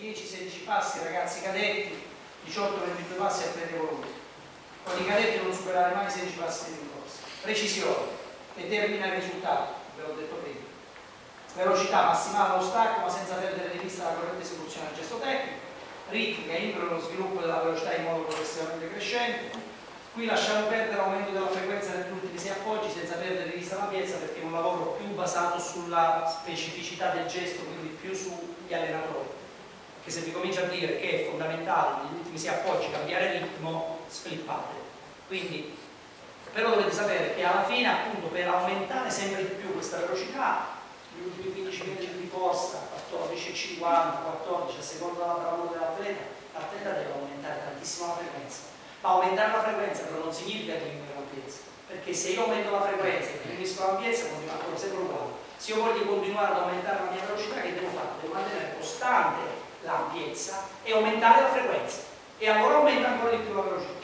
10-16 passi ragazzi cadetti, 18-22 passi a piede voluto. Con i cadetti non superare mai i 16 passi di rincorsa. Precisione, determina il risultato, ve l'ho detto prima. Velocità massimale allo stacco ma senza perdere di vista la corretta esecuzione del gesto tecnico. Ritmica indicano lo sviluppo della velocità in modo progressivamente crescente. Qui lasciamo perdere l'aumento della frequenza negli ultimi 6 appoggi senza perdere di vista l'ampiezza, perché è un lavoro più basato sulla specificità del gesto, quindi più sugli allenatori. Che se vi comincio a dire che è fondamentale negli ultimi 6 appoggi cambiare ritmo, sflippate. Quindi, però dovete sapere che alla fine, appunto, per aumentare sempre di più questa velocità, gli ultimi 15 metri di corsa, 14,50, 14, a seconda della bravura dell'atleta, l'atleta deve aumentare tantissimo la frequenza. Ma aumentare la frequenza però non significa diminuire l'ampiezza, perché se io aumento la frequenza e diminuisco l'ampiezza continua ancora sempre uguale. Se io voglio continuare ad aumentare la mia velocità, che devo fare? Devo mantenere costante l'ampiezza e aumentare la frequenza, e allora aumenta ancora di più la velocità.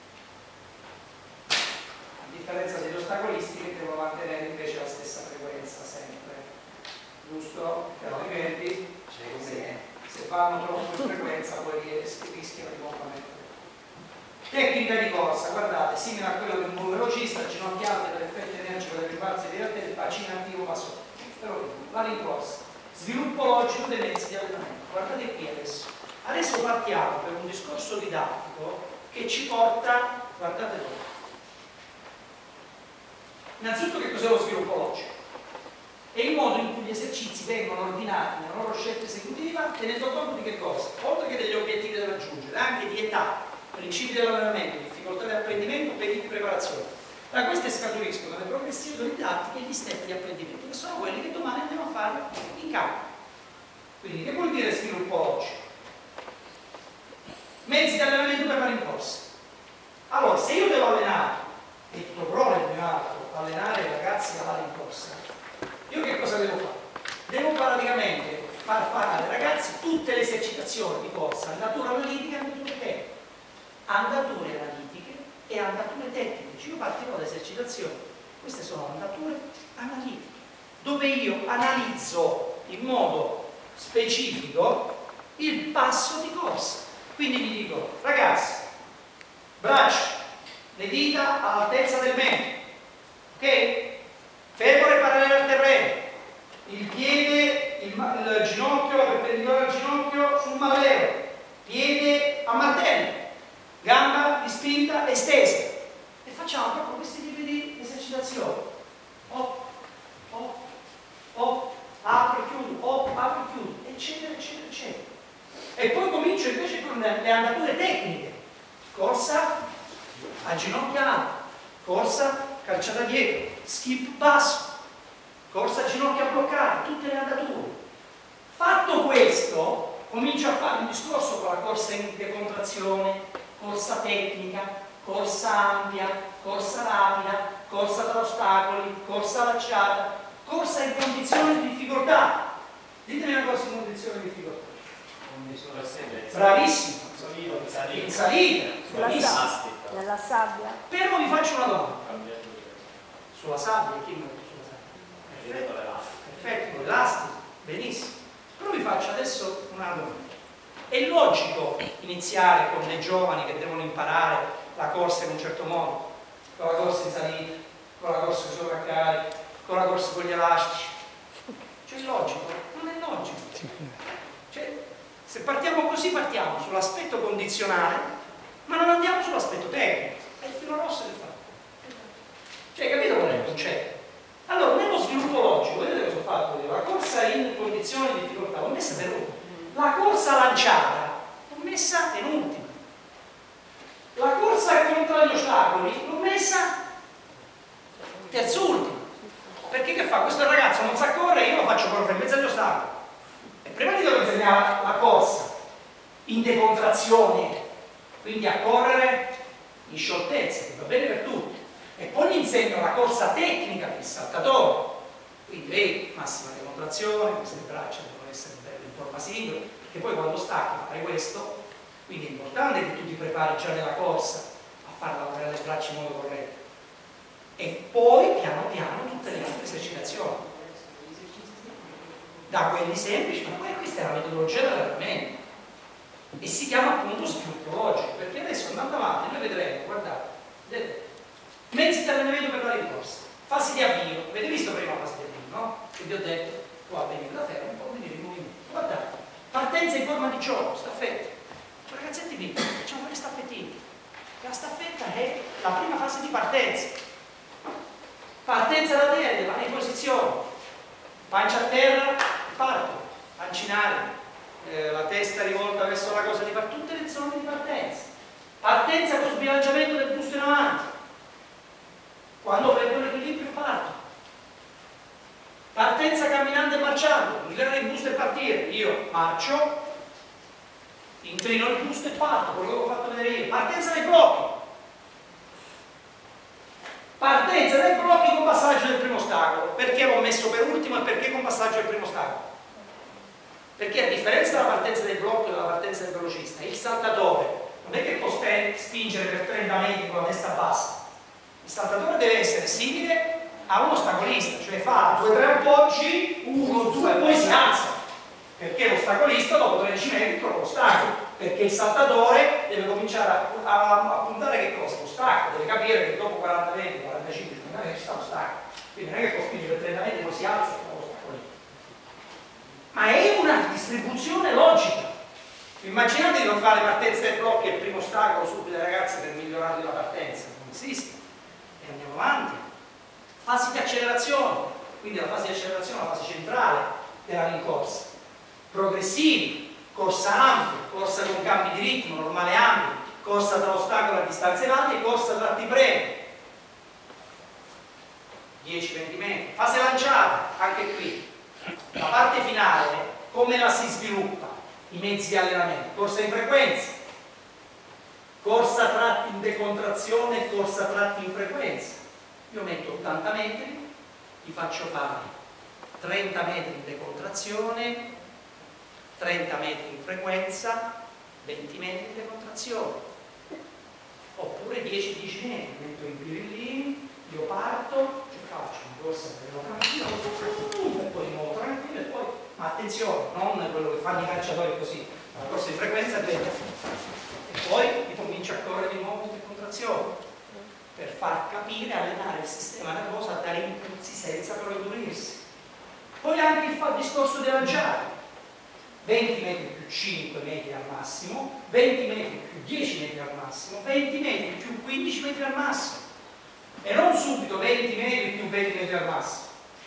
A differenza degli ostacolisti che devono mantenere invece la stessa frequenza sempre, giusto? Che altrimenti se vanno troppo in frequenza poi rischiano di compromettere. Tecnica di corsa, guardate, simile a quella di un buon velocista, ginocchiate per effetto energico del rimbalzo di direttamente, bacino attivo passo. Però la rincorsa, sviluppo logico dei mezzi di allenamento. Guardate qui adesso. Adesso partiamo per un discorso didattico che ci porta, guardate qua. Innanzitutto, che cos'è lo sviluppo logico? È il modo in cui gli esercizi vengono ordinati nella loro scelta esecutiva tenendo conto di che cosa? Oltre che degli obiettivi da raggiungere, anche di età, principi dell'allenamento, difficoltà di apprendimento, periodi di preparazione. Da queste scaturiscono le progressive didattiche e gli step di apprendimento, che sono quelli che domani andiamo a fare in campo. Quindi, che vuol dire sviluppo logico? Mezzi di allenamento per la rincorsa. Allora, se io devo allenare, e dovrò nel mio atto allenare i ragazzi alla rincorsa, io che cosa devo fare? Devo praticamente far fare ai ragazzi tutte le esercitazioni di corsa, andatura analitica e andature tecniche. Andature analitiche e andature tecniche. Io partirò da esercitazioni. Queste sono andature analitiche, dove io analizzo in modo specifico il passo di corsa. Quindi vi dico, ragazzi, braccia, le dita all'altezza del mento, ok? Femore parallelo al terreno, il piede, il ginocchio, perpendicolare al ginocchio sul malleolo, piede a martello, gamba di spinta estesa, e facciamo proprio questi tipi di esercitazioni. Op, op, op, apro e chiudo, op, apro e chiudo, eccetera, eccetera, eccetera. E poi comincio invece con le andature tecniche: corsa a ginocchia alta, corsa calciata dietro, skip basso, corsa a ginocchia bloccata, tutte le andature. Fatto questo, comincio a fare un discorso con la corsa in decontrazione, corsa tecnica, corsa ampia, corsa rapida, corsa tra ostacoli, corsa allacciata, corsa in condizioni di difficoltà. Ditemi una corsa in condizioni di difficoltà. Bravissimo. In salita. Bravissimo. Nella sabbia. Però vi faccio una domanda. Sulla sabbia? Chi mi ha detto sulla sabbia? Perfetto, elastico. Benissimo. Però vi faccio adesso una domanda. È logico iniziare con dei giovani che devono imparare la corsa in un certo modo, con la corsa in salita, con la corsa sui sovraccarichi, con la corsa con gli elastici? Cioè è logico? Non è logico. Cioè, se partiamo così, partiamo sull'aspetto condizionale, ma non andiamo sull'aspetto tecnico. È il filo rosso del fatto. Cioè, capito qual è il concetto? Allora, nello sviluppo logico, vedete cosa ho fatto? La corsa in condizioni di difficoltà l'ho messa per ultima. La corsa lanciata l'ho messa in ultima. La corsa contro gli ostacoli l'ho messa terzultima. Perché che fa? Questo ragazzo non sa correre, io lo faccio correre in mezzo agli ostacoli. E prima di devo insegnare la corsa in decontrazione, quindi a correre in scioltezza, che va bene per tutti. E poi gli insegno la corsa tecnica per il saltatore. Quindi vedi, massima decontrazione, queste braccia devono essere belle in forma singola, perché poi quando stacchi fare questo, quindi è importante che tu ti prepari già nella corsa a far lavorare le braccia in modo corretto. E poi piano piano tutte le altre esercitazioni. Da quelli semplici, ma poi questa è la metodologia dell'allenamento. e si chiama appunto sviluppo logico, perché adesso andando avanti noi vedremo, guardate, vedete, mezzi di allenamento per la rincorsa, fasi di avvio, avete visto prima la fase di avvio, no? Che vi ho detto, qua venite da ferro, un po' venire in movimento, guardate, partenza in forma di gioco, staffetta, ragazzetti piccoli, facciamo fare staffettini, la staffetta è la prima fase di partenza, partenza da terra, va in posizione, pancia a terra, parto, pancinare, la testa rivolta verso la cosa di partenza, tutte le zone di partenza, partenza con sbilanciamento del busto in avanti, quando prendo l'equilibrio parto, partenza camminando e marciando, migliorare il busto e partire, io marcio, inclino il busto e parto, quello che ho fatto vedere io, partenza dei blocchi, partenza dei blocchi con passaggio del primo ostacolo, perché l'ho messo per ultimo e perché con passaggio del primo ostacolo? Perché a differenza della partenza del blocco e della partenza del velocista, il saltatore non è che può spingere per 30 metri con la testa bassa, il saltatore deve essere simile a un ostacolista, cioè fa 2-3 appoggi, 1-2 e poi si alza, perché l'ostacolista dopo 13 metri trova l'ostacolo, perché il saltatore deve cominciare a puntare che cosa? L'ostacolo, deve capire che dopo 40 metri, 45, 50 metri sta l'ostacolo, quindi non è che può spingere per 30 metri e poi si alza e trova l'ostacolista, ma è una distribuzione logica. Immaginate di non fare partenza dei blocchi e il primo ostacolo subito ai ragazzi per migliorare la partenza, non esiste. E andiamo avanti. Fasi di accelerazione, quindi la fase di accelerazione è la fase centrale della rincorsa. Progressivi, corsa ampia, corsa con cambi di ritmo, normale ampio, corsa tra ostacoli a distanze varie e corsa tra T-premi. 10-20 metri. Fase lanciata, anche qui. La parte finale, come la si sviluppa? I mezzi di allenamento, corsa in frequenza, corsa tratti in decontrazione e corsa tratti in frequenza. Io metto 80 metri, ti faccio fare 30 metri in decontrazione, 30 metri in frequenza, 20 metri in decontrazione, oppure 10-10 metri, metto i pirillini, io parto, faccio una corsa tranquilla, e poi di nuovo tranquillo e poi, ma attenzione, non quello che fanno i calciatori così, la corsa di frequenza è bella, e poi ricomincio a correre di nuovo in contrazione per far capire, allenare il sistema nervoso a dare impulsi senza però indurirsi. Poi anche il discorso di lanciare 20 metri più 5 metri al massimo, 20 metri più 10 metri al massimo, 20 metri più 15 metri al massimo, e non subito 20 metri più 20 metri al massimo,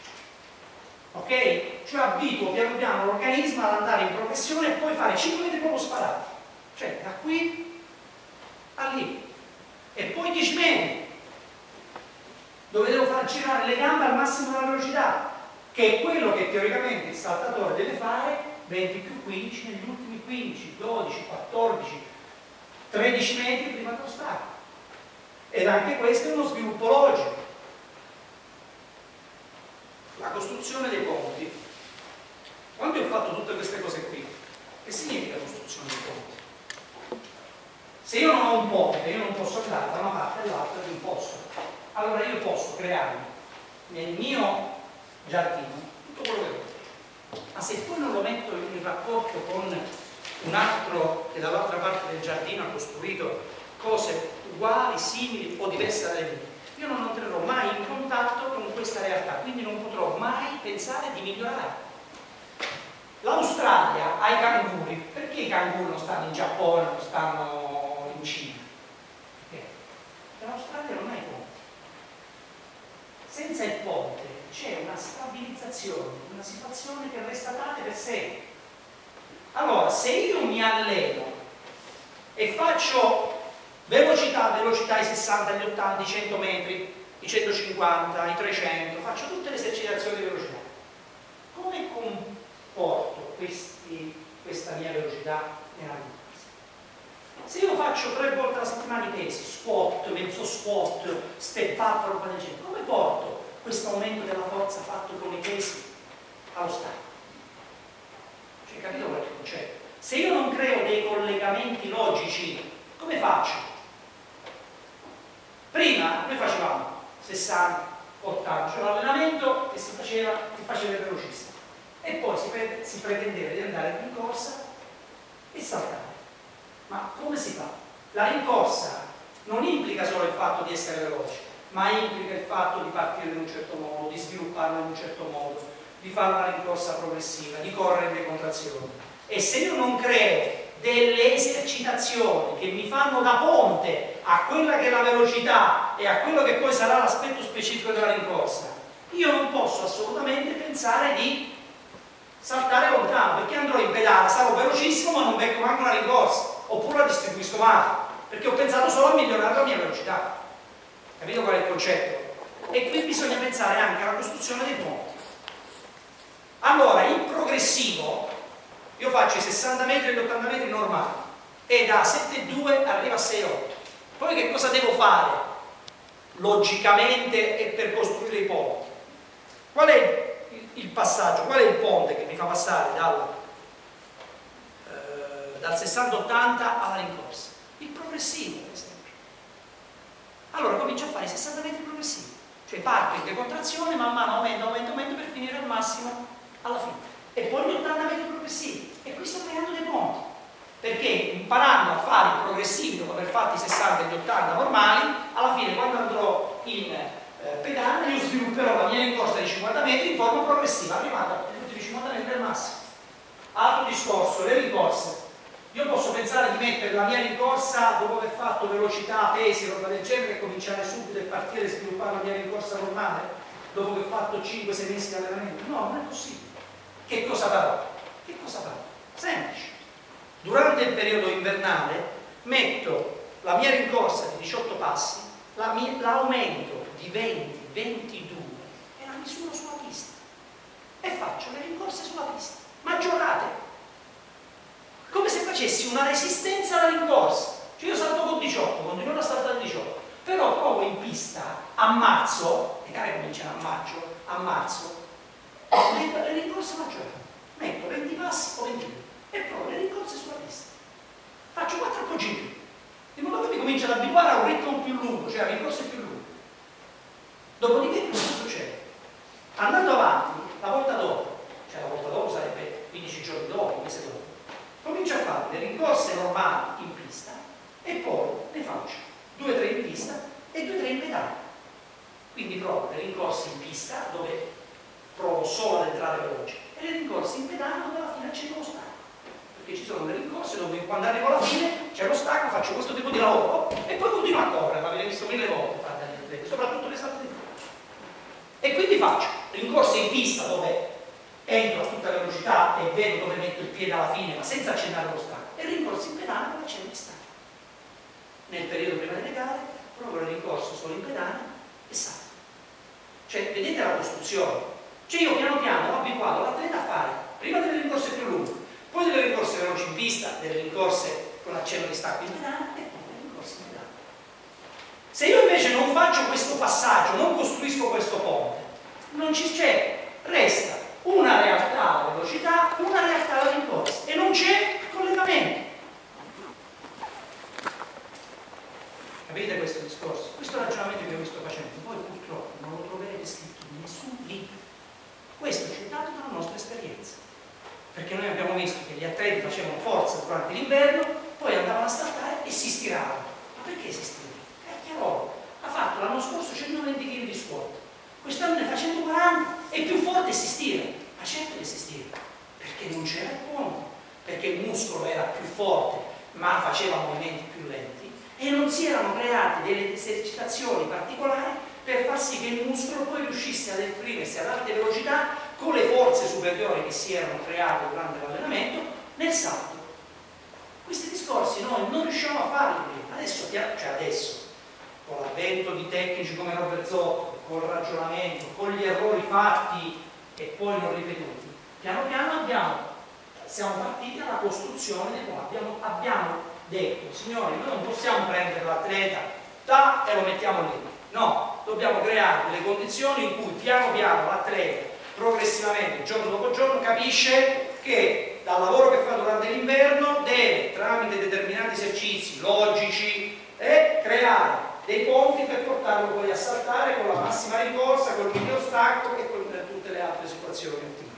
ok? Cioè abituo piano piano l'organismo ad andare in progressione e poi fare 5 metri proprio sparati, cioè da qui a lì, e poi 10 metri dove devo far girare le gambe al massimo della velocità, che è quello che teoricamente il saltatore deve fare, 20 più 15 negli ultimi 15, 12, 14, 13 metri prima dell'ostacolo. Ed anche questo è uno sviluppo logico. La costruzione dei ponti. Quando io ho fatto tutte queste cose qui, che significa costruzione dei ponti? Se io non ho un ponte, io non posso andare da una parte all'altra di un posto. Allora io posso crearmi nel mio giardino tutto quello che voglio. Ma se poi non lo metto in rapporto con un altro che dall'altra parte del giardino ha costruito cose uguali, simili o diverse dalle mie, io non entrerò mai in contatto con questa realtà, quindi non potrò mai pensare di migliorare. L'Australia ha i canguri. Perché i canguri non stanno in Giappone, non stanno in Cina? Perché l'Australia non ha i ponti. Senza il ponte c'è una stabilizzazione, una situazione che resta tale per sé. Allora, se io mi alleno e faccio velocità ai 60, agli 80, ai 100 metri, i 150, ai 300, faccio tutte le esercitazioni di velocità, come comporto questa mia velocità nella vita? Se io faccio 3 volte alla settimana i pesi, squat, mezzo squat, step up, roba del genere, come porto questo aumento della forza fatto con i pesi allo stato? Cioè, capito qual è il concetto? Se io non creo dei collegamenti logici, come faccio? Prima noi facevamo 60, 80, cioè l'allenamento che faceva il velocista, e poi si pretendeva di andare in corsa e saltare. La rincorsa non implica solo il fatto di essere veloce, ma implica il fatto di partire in un certo modo, di svilupparla in un certo modo, di fare una rincorsa progressiva, di correre in decontrazione. E se io non creo delle esercitazioni che mi fanno da ponte a quella che è la velocità e a quello che poi sarà l'aspetto specifico della rincorsa, io non posso assolutamente pensare di saltare lontano, perché andrò in pedale, sarò velocissimo ma non becco manco una rincorsa, oppure la distribuisco male, perché ho pensato solo a migliorare la mia velocità. Capito qual è il concetto? E qui bisogna pensare anche alla costruzione dei ponti. Allora, in progressivo io faccio i 60 metri e gli 80 metri normali e da 7,2 arriva a 6,8. Poi che cosa devo fare logicamente e per costruire i ponti? Qual è il passaggio, qual è il ponte che mi fa passare dal 60-80 alla rincorsa? Il progressivo, per esempio. Allora comincio a fare i 60 metri progressivi, cioè parto in decontrazione, man mano aumento per finire al massimo alla fine. E poi gli 80 metri progressivi. E qui sto creando dei ponti. Perché imparando a fare i progressivi dopo aver fatto i 60 e gli 80 normali, alla fine quando andrò in pedale io svilupperò la mia rincorsa di 50 metri in forma progressiva, arrivando agli ultimi 50 metri al massimo. Altro discorso, le rincorse. Io posso pensare di mettere la mia rincorsa dopo aver fatto velocità, pesi, roba del genere e cominciare subito e partire e sviluppare la mia rincorsa normale dopo che ho fatto 5-6 mesi di allenamento. No, non è possibile. Che cosa farò? Che cosa farò? Semplice. Durante il periodo invernale metto la mia rincorsa di 18 passi, l'aumento di 20, 22 e la misuro sulla pista. E faccio le rincorse sulla pista, maggiorate. Come se facessi una resistenza alla rincorsa. Cioè io salto con 18, continuo a saltare 18, però proprio in pista a marzo, le gare cominciano a marzo, le rincorse maggiori. Metto 20 passi o 22 e provo le rincorse sulla pista. Faccio 4 appoggi di modo che mi comincio ad abituare a un ritmo più lungo, cioè a rincorse più lunghe. Dopodiché cosa succede? Andando avanti, la volta dopo sarebbe 15 giorni dopo, un mese dopo, comincio a fare le rincorse normali in pista e poi ne faccio 2-3 in pista e 2-3 in pedale. Quindi provo le rincorse in pista dove provo solo ad entrare veloce e le rincorse in pedale dove alla fine accendo lo stacco, perché ci sono le rincorse dove quando arrivo alla fine c'è lo stacco, faccio questo tipo di lavoro e poi continuo a correre, l'avete visto 1000 volte fare dagli atleti, soprattutto le salite di fuoco. E quindi faccio rincorse in pista dove entro a tutta velocità e vedo dove metto il piede alla fine ma senza accennare lo stacco, e rincorse in pedale dove accendo il stacco. Nel periodo prima delle gare provo le rincorse solo in pedale e salto. Cioè vedete la costruzione. Cioè io piano piano ho abituato l'atleta a fare prima delle rincorse più lunghe, poi delle rincorse veloci in pista, delle rincorse con accenno di stacco in pedale e poi delle rincorse in pedale. Se io invece non faccio questo passaggio, non costruisco questo ponte, non ci c'è, resta una realtà alla velocità, una realtà alla rincorsa e non c'è collegamento. Capite questo discorso? Questo ragionamento che vi sto facendo, voi purtroppo non lo troverete scritto in nessun libro. Questo ci è dato dalla nostra esperienza. Perché noi abbiamo visto che gli atleti facevano forza durante l'inverno, poi andavano a saltare e si stiravano. Ma perché si stiravano? È chiaro, ha fatto l'anno scorso 120 kg di squat, quest'anno ne fa 140 e più forte si stira. Ma certo che si stira, perché non c'era il ponte, perché il muscolo era più forte ma faceva movimenti più lenti e non si erano create delle esercitazioni particolari per far sì che il muscolo poi riuscisse ad esprimersi ad alte velocità con le forze superiori che si erano create durante l'allenamento nel salto. Questi discorsi noi non riusciamo a farli prima. Adesso, con l'avvento di tecnici come Robert Zotto, col ragionamento, con gli errori fatti e poi non ripetuti, piano piano siamo partiti alla costruzione dei ponti. Abbiamo detto, signori, noi non possiamo prendere l'atleta e lo mettiamo lì. No, dobbiamo creare delle condizioni in cui piano piano l'atleta progressivamente, giorno dopo giorno, capisce che dal lavoro che fa durante l'inverno deve, tramite determinati esercizi logici, creare dei ponti per portarlo poi a saltare con la massima rincorsa, col miglior stacco e con tutte le altre situazioni.